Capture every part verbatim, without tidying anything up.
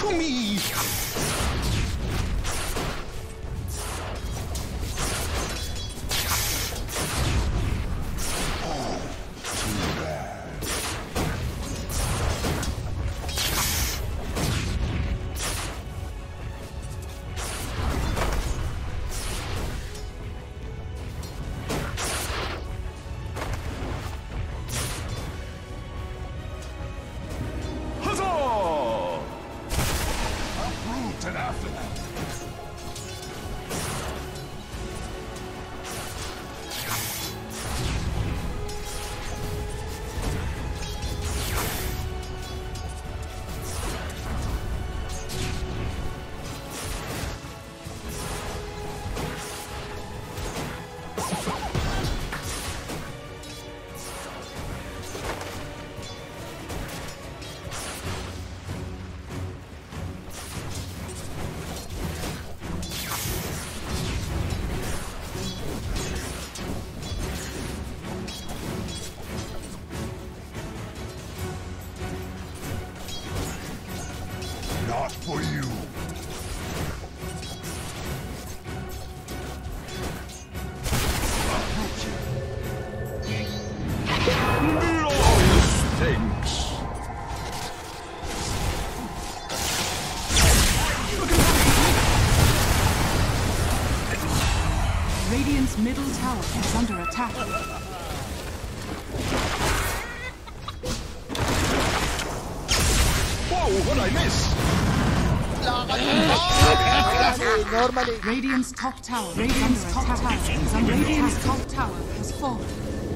to me! Not for you. Glorious things. Radiant's middle tower is under attack. Whoa, what'd I miss? Normally. Radiant's top tower. Radiant's top tower is under Radiant's top tower has fallen.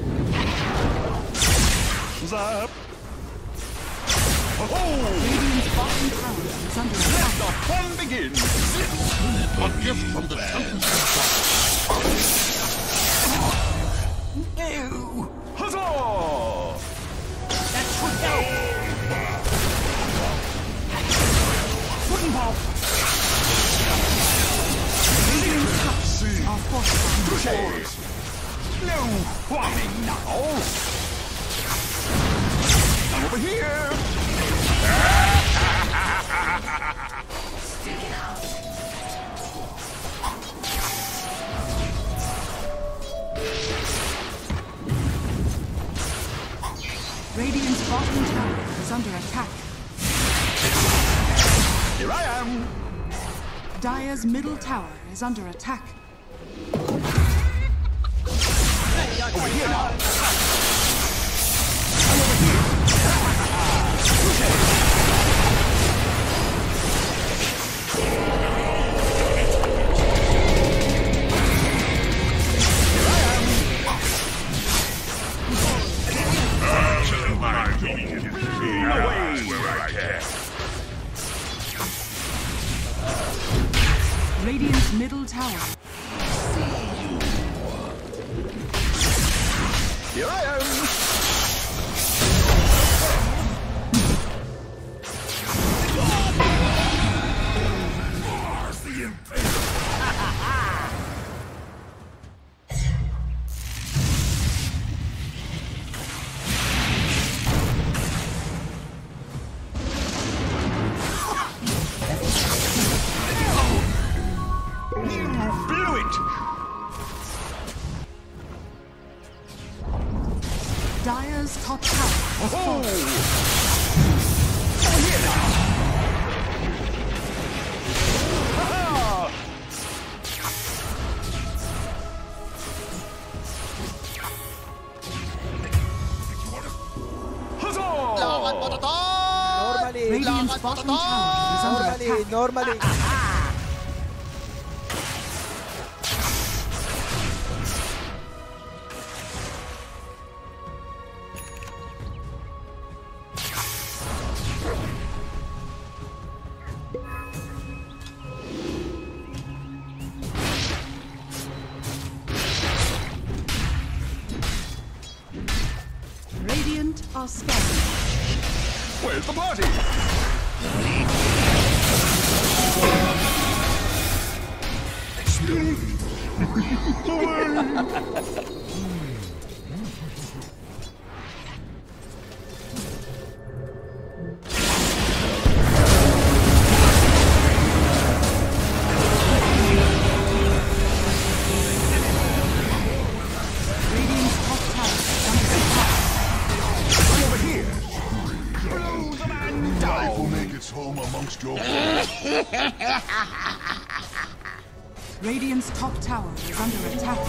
Zap. Oh! Radiant's bottom tower is under attack. Let the fun begin! A gift from the Tempest. Ew! Huzzah! That should help. Wooden pop! Radiant's tops are fortified. Touché! No whining now! I'm over here! Stick it out. Radiant's bottom tower is under attack. Here I am! Dire's middle tower is under attack. Over here now! Radiant's middle tower. Here I am! Dire's top tower has fallen. Over here now! Ha-ha! Huzzah! Normally. Radiant's bottom tower is under Normally. attack. Normally. Radiant are scared. Where's the party? its home amongst your Radiant's top tower is under attack.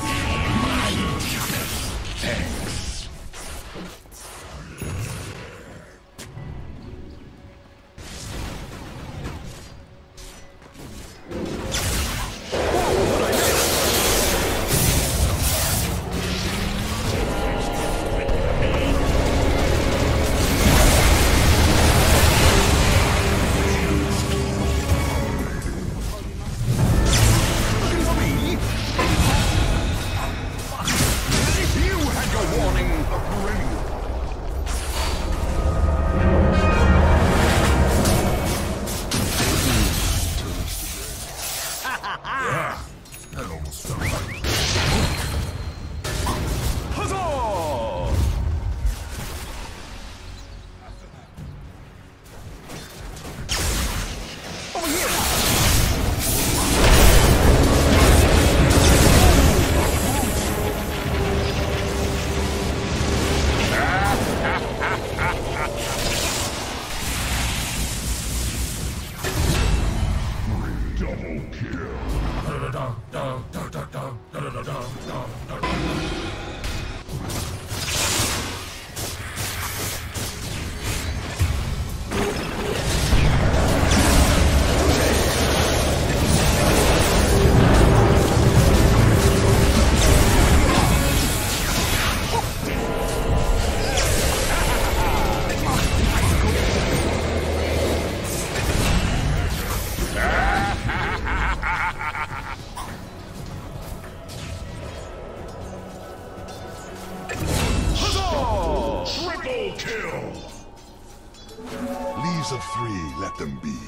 Leaves of three, let them be.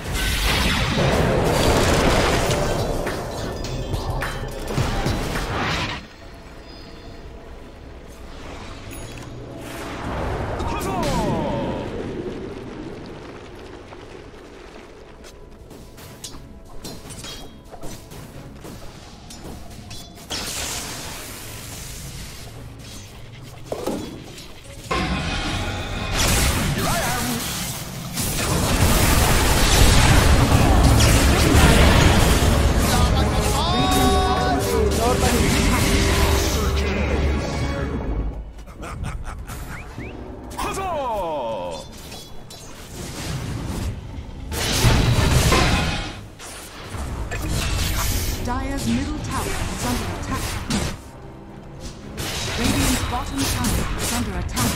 Dire's middle tower is under attack. Radiant's bottom tower is under attack.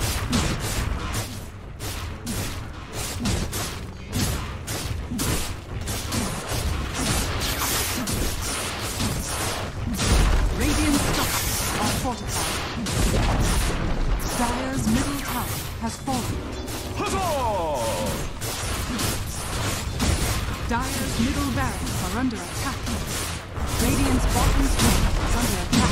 Radiant's structures are fortified. Dire's middle tower has fallen. Dire's middle barracks are under attack. Radiant's bottom tower is under attack.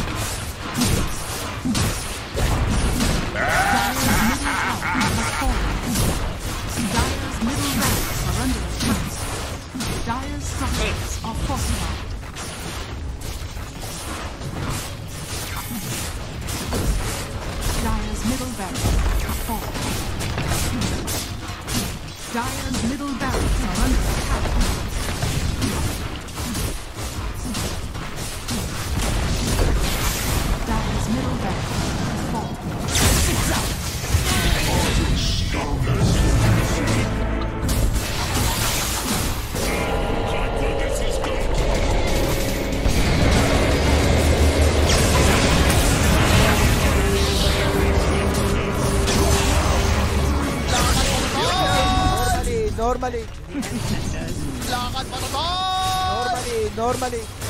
Dire's middle tower has fallen. Dire's middle barracks are under attack. Dire's structures are fortified. Dire's middle barracks have fallen. Dire's middle barracks are under attack. Dire's middle barracks has fallen. It's up! Normally, normally. Lakad pa na ba? Normally, normally.